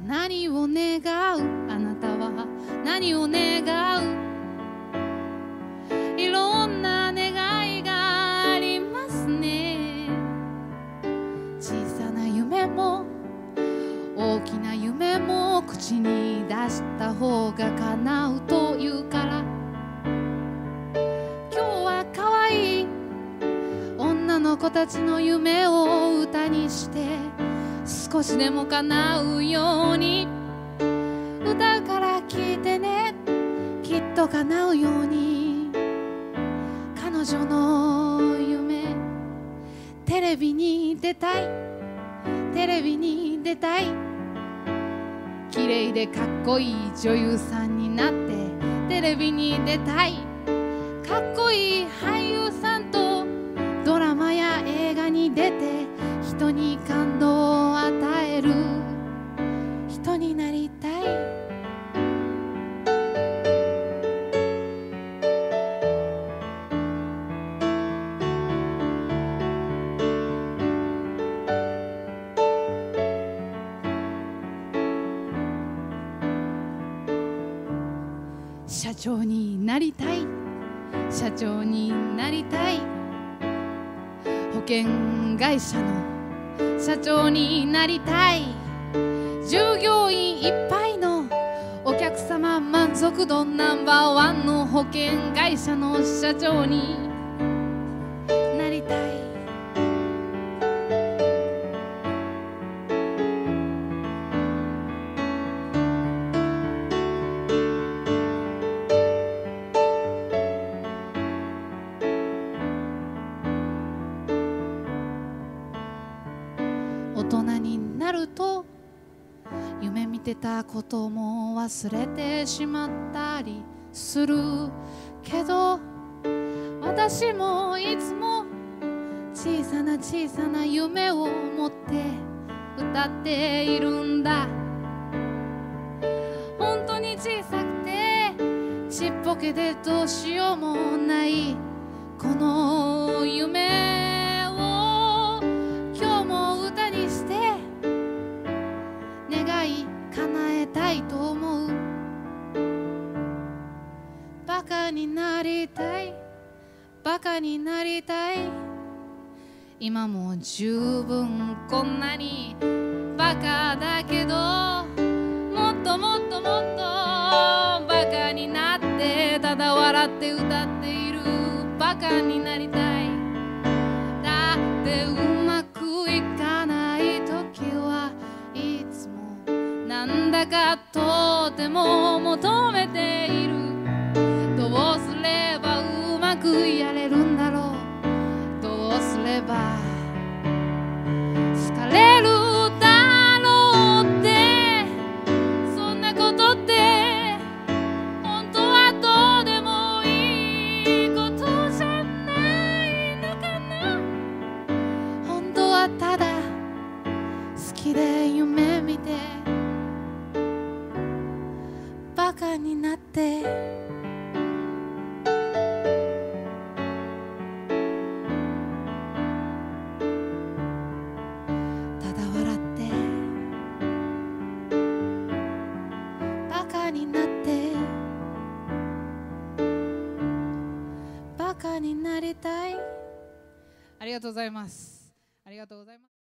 何を願う？あなたは何を願う？いろんな願いがありますね。小さな夢も大きな夢も口に出した方が叶うというから、今日は可愛い女の子たちの夢を歌にして少しでも叶うように歌うから聞いてね、きっと叶うように。彼女の夢、テレビに出たい、テレビに出たい、綺麗でかっこいい女優さんになってテレビに出たい、かっこいい俳優さんとドラマや映画に出て人に感動を与える人になりたい。社長になりたい、社長になりたい、保険会社の社長になりたい、従業員いっぱいのお客様満足度ナンバーワンの保険会社の社長になりたい。大人になると夢見てたことも忘れてしまったりするけど、私もいつも小さな小さな夢を持って歌っているんだ。本当に小さくてちっぽけでどうしようもないこの夢を今日も歌にして願い叶えたいと思う。バカになりたい、バカになりたい、今も十分こんなにバカだけど、もっともっともっとバカになってただ笑って歌っているバカになりたい。だってうまくいかない時はいつもなんだかとても求めている。どうすればうまくやれるんだろう、どうすれば好かれるだろうって、そんなことって本当はどうでもいいことじゃないのかな。本当はただ好きで夢見てバカになってただ笑ってバカになってバカになりたい。ありがとうございます。ありがとうございます。